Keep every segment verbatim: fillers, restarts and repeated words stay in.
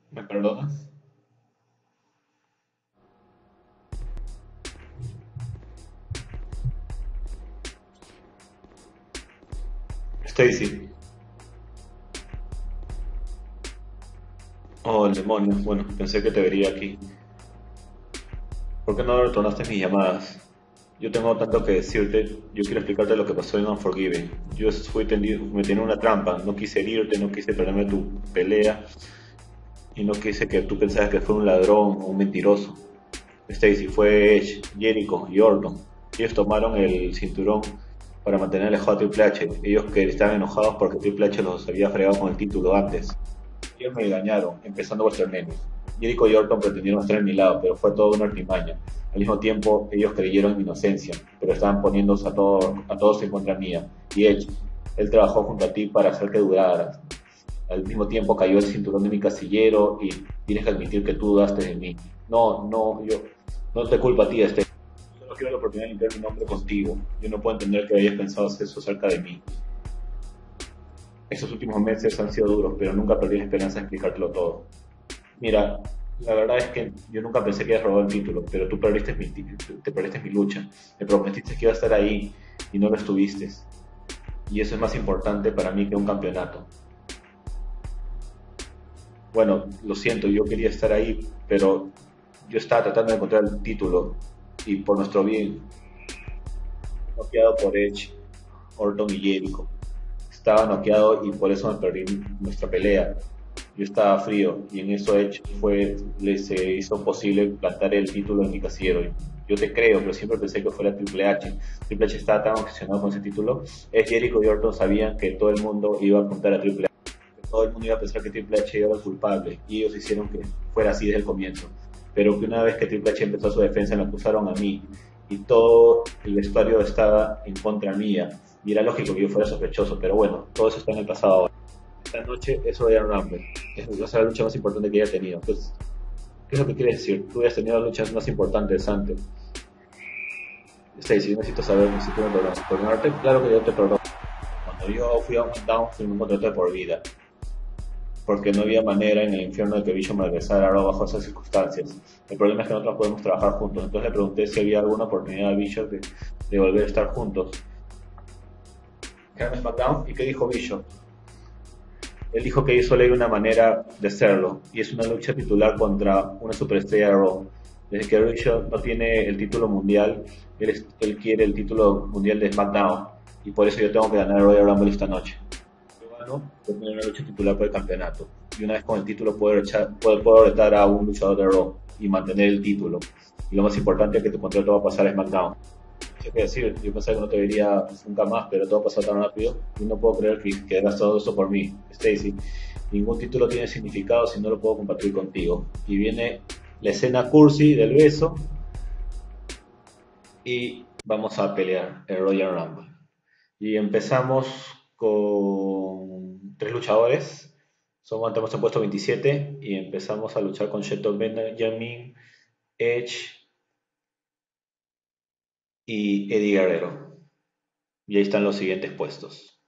¿Me perdonas? Stacy. Oh, el demonio. Bueno, pensé que te vería aquí. ¿Por qué no retornaste mis llamadas? Yo tengo tanto que decirte. Yo quiero explicarte lo que pasó en Unforgiven. Yo fui tendido, me tenía una trampa. No quise herirte, no quise perderme tu pelea. Y no quise que tú pensaras que fue un ladrón o un mentiroso. Stacy, fue Edge, Jericho y Orton. Ellos tomaron el cinturón para mantener alejado a Triple H. Ellos que estaban enojados porque Triple H los había fregado con el título antes. Ellos me engañaron, empezando WrestleMania. Jericho y Orton pretendieron estar en mi lado, pero fue toda una artimaña. Al mismo tiempo, ellos creyeron en mi inocencia, pero estaban poniéndose a, todo, a todos en contra mía. Y Edge, él trabajó junto a ti para hacer que dudaras. Al mismo tiempo cayó el cinturón de mi casillero y tienes que admitir que tú dudaste de mí. No, no, yo no te culpo a ti, este. Solo quiero la oportunidad de limpiar mi nombre contigo. Yo no puedo entender que hayas pensado eso acerca de mí. Estos últimos meses han sido duros, pero nunca perdí la esperanza de explicártelo todo. Mira, la verdad es que yo nunca pensé que ibas a robar el título, pero tú perdiste mi, te perdiste mi lucha. Me prometiste que iba a estar ahí y no lo estuviste. Y eso es más importante para mí que un campeonato. Bueno, lo siento, yo quería estar ahí, pero yo estaba tratando de encontrar el título y por nuestro bien, noqueado por Edge, Orton y Jericho. Estaba noqueado y por eso me perdí nuestra pelea. Yo estaba frío y en eso Edge fue, le se hizo posible plantar el título en mi casillero. Yo te creo, pero siempre pensé que fuera Triple H. Triple H estaba tan obsesionado con ese título. Edge, Jericho y Orton sabían que todo el mundo iba a apuntar a Triple H. Todo el mundo iba a pensar que Triple H era el culpable y ellos hicieron que fuera así desde el comienzo. Pero que una vez que Triple H empezó su defensa, me acusaron a mí y todo el vestuario estaba en contra mía. Y era lógico que yo fuera sospechoso, pero bueno, todo eso está en el pasado ahora. Esta noche es Royal Rumble. Es va a ser la lucha más importante que haya tenido. Entonces, ¿qué es lo que quieres decir? Tú has tenido luchas más importantes antes. Stacy, yo necesito saber si tú me perdonas. ¿Perdonarte? Claro que yo te perdono. Cuando yo fui a un down, fui un contrato de por vida. Porque no había manera en el infierno de que Bicho me regresara ahora bajo esas circunstancias. El problema es que nosotros podemos trabajar juntos. Entonces le pregunté si había alguna oportunidad a Bishop de, de volver a estar juntos. ¿Quedaron en SmackDown? ¿Y qué dijo Bishop? Él dijo que solo hay una manera de hacerlo, y es una lucha titular contra una superestrella de Raw. Desde que Bishop no tiene el título mundial, él, es- él quiere el título mundial de SmackDown, y por eso yo tengo que ganar el Royal Rumble esta noche. Yo gano por tener una lucha titular por el campeonato, y una vez con el título puedo, rechar- puedo, puedo retar a un luchador de Raw y mantener el título. Y lo más importante es que tu contrato va a pasar a SmackDown. No sé qué decir, yo pensaba que no te vería nunca más, pero todo ha pasado tan rápido y no puedo creer que, que hagas todo esto por mí, Stacy. Ningún título tiene significado si no lo puedo compartir contigo. Y viene la escena cursi del beso y vamos a pelear el Royal Rumble. Y empezamos con tres luchadores. Somos, estamos en puesto veintisiete y empezamos a luchar con Shelton Benjamin, Edge y Eddie Guerrero. Y ahí están los siguientes puestos.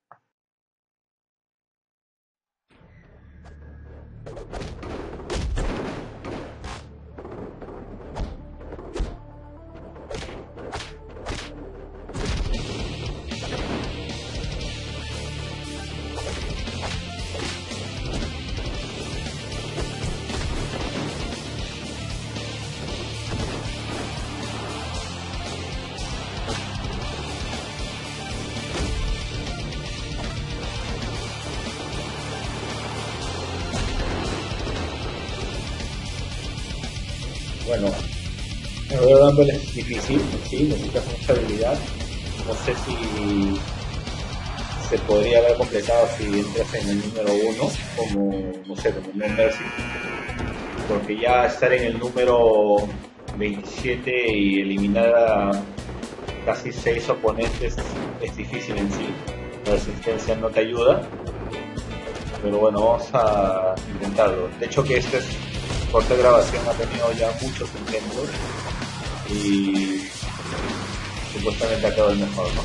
Bueno, el Royal Rumble es difícil, sí, necesitas mucha habilidad. No sé si se podría haber completado si entras en el número uno, como, no sé, como No Mercy, porque ya estar en el número veintisiete y eliminar a casi seis oponentes es difícil en sí. La resistencia no te ayuda, pero bueno, vamos a intentarlo. De hecho que este es, por esta grabación ha tenido ya muchos intentos y supuestamente ha quedado el mejor, ¿no?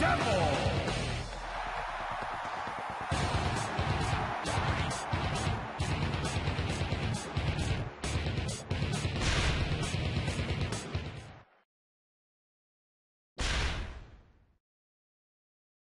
temple.